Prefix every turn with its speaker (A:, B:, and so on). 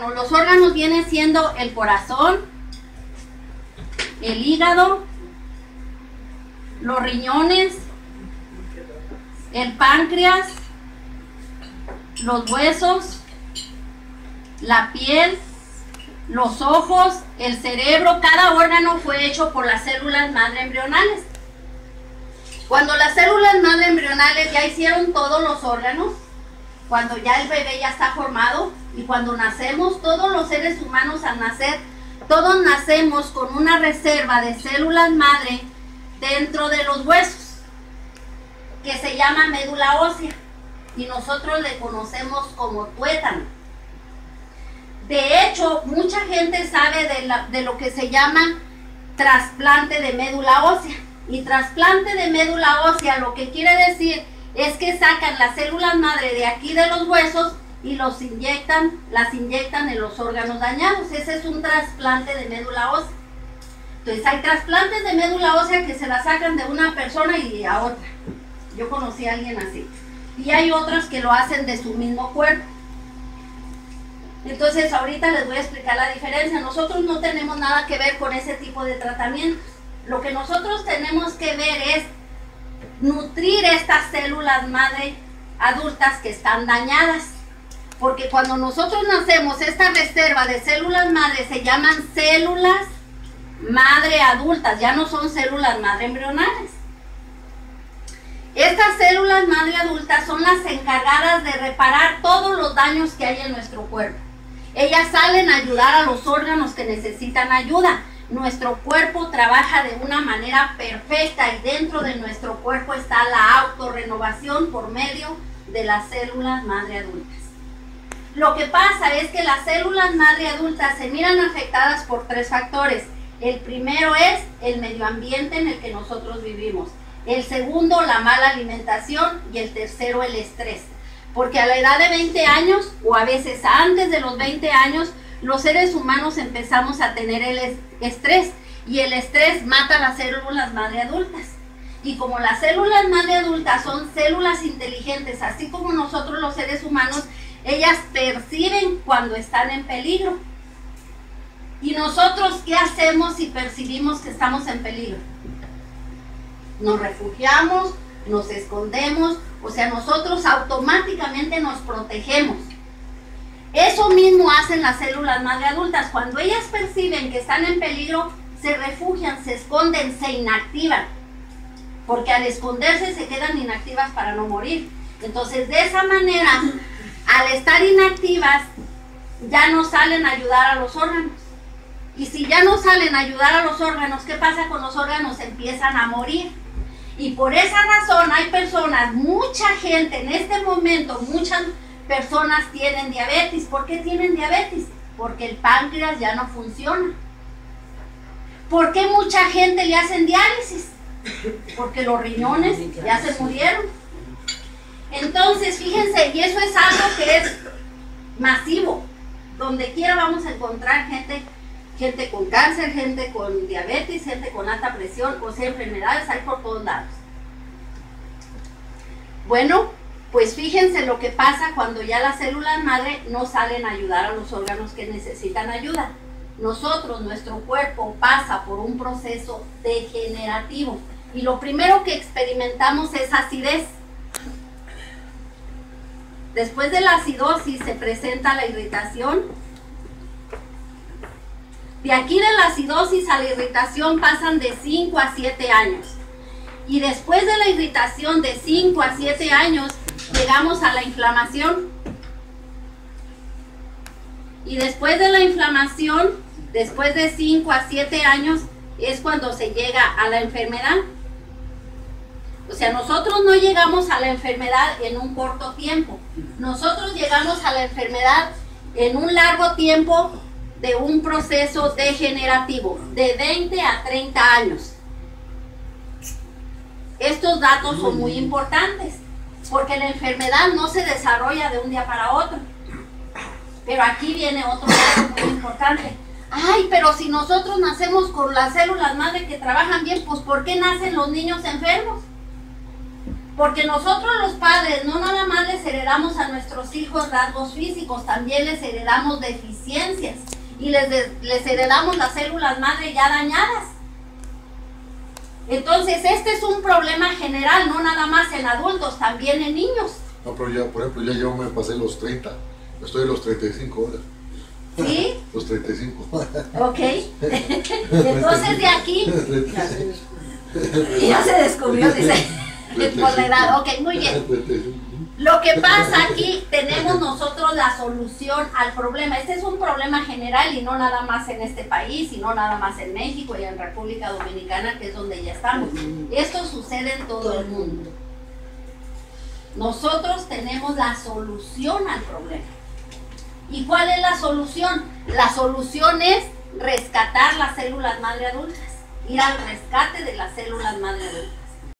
A: Los órganos vienen siendo el corazón, el hígado, los riñones, el páncreas, los huesos, la piel, los ojos, el cerebro. Cada órgano fue hecho por las células madre embrionales. Cuando las células madre embrionales ya hicieron todos los órganos, cuando ya el bebé ya está formado y cuando nacemos, todos los seres humanos al nacer, todos nacemos con una reserva de células madre dentro de los huesos, que se llama médula ósea, y nosotros le conocemos como tuétano. De hecho, mucha gente sabe de lo que se llama trasplante de médula ósea. Y trasplante de médula ósea lo que quiere decir es que sacan las células madre de aquí de los huesos y las inyectan en los órganos dañados. Ese es un trasplante de médula ósea. Entonces hay trasplantes de médula ósea que se la sacan de una persona y a otra. Yo conocí a alguien así. Y hay otros que lo hacen de su mismo cuerpo. Entonces ahorita les voy a explicar la diferencia. Nosotros no tenemos nada que ver con ese tipo de tratamientos. Lo que nosotros tenemos que ver es nutrir estas células madre adultas que están dañadas. Porque cuando nosotros nacemos, esta reserva de células madre se llaman células madre adultas, ya no son células madre embrionales. Estas células madre adultas son las encargadas de reparar todos los daños que hay en nuestro cuerpo. Ellas salen a ayudar a los órganos que necesitan ayuda. Nuestro cuerpo trabaja de una manera perfecta y dentro de nuestro cuerpo está la autorrenovación por medio de las células madre adultas. Lo que pasa es que las células madre adultas se miran afectadas por tres factores. El primero es el medio ambiente en el que nosotros vivimos. El segundo, la mala alimentación, y el tercero, el estrés. Porque a la edad de 20 años, o a veces antes de los 20 años, los seres humanos empezamos a tener el estrés, y el estrés mata las células madre adultas. Y como las células madre adultas son células inteligentes, así como nosotros los seres humanos, ellas perciben cuando están en peligro. ¿Y nosotros qué hacemos si percibimos que estamos en peligro? Nos refugiamos, nos escondemos, o sea, nosotros automáticamente nos protegemos. Eso mismo hacen las células madre adultas. Cuando ellas perciben que están en peligro, se refugian, se esconden, se inactivan. Porque al esconderse se quedan inactivas para no morir. Entonces, de esa manera, al estar inactivas, ya no salen a ayudar a los órganos. Y si ya no salen a ayudar a los órganos, ¿qué pasa con los órganos? Empiezan a morir. Y por esa razón hay personas, mucha gente en este momento, muchas personas tienen diabetes. ¿Por qué tienen diabetes? Porque el páncreas ya no funciona. ¿Por qué mucha gente le hacen diálisis? Porque los riñones ya se murieron. Entonces, fíjense, y eso es algo que es masivo. Donde quiera vamos a encontrar gente con cáncer, gente con diabetes, gente con alta presión, o sea, enfermedades hay por todos lados. Bueno, pues fíjense lo que pasa cuando ya las células madre no salen a ayudar a los órganos que necesitan ayuda. Nuestro cuerpo pasa por un proceso degenerativo y lo primero que experimentamos es acidez. Después de la acidosis se presenta la irritación. De aquí de la acidosis a la irritación pasan de 5 a 7 años. Y después de la irritación de 5 a 7 años, llegamos a la inflamación. Y después de la inflamación, después de 5 a 7 años, es cuando se llega a la enfermedad. O sea, nosotros no llegamos a la enfermedad en un corto tiempo. Nosotros llegamos a la enfermedad en un largo tiempo de un proceso degenerativo, de 20 a 30 años. Estos datos son muy importantes, porque la enfermedad no se desarrolla de un día para otro. Pero aquí viene otro dato muy importante. Ay, pero si nosotros nacemos con las células madre que trabajan bien, pues ¿por qué nacen los niños enfermos? Porque nosotros los padres no nada más les heredamos a nuestros hijos rasgos físicos, también les heredamos deficiencias y les heredamos las células madre ya dañadas. Entonces este es un problema general, no nada más en adultos, también en niños.
B: No, pero ya, por ejemplo, ya yo me pasé los 30, estoy en los 35 ahora.
A: ¿Sí?
B: Los 35.
A: Ok. Entonces de aquí ya se descubrió, dice, por la edad. Ok, muy bien. Lo que pasa aquí, tenemos nosotros la solución al problema. Este es un problema general y no nada más en este país, y no nada más en México y en República Dominicana, que es donde ya estamos. Esto sucede en todo el mundo. Nosotros tenemos la solución al problema. ¿Y cuál es la solución? La solución es rescatar las células madre adultas, ir al rescate de las células madre adultas.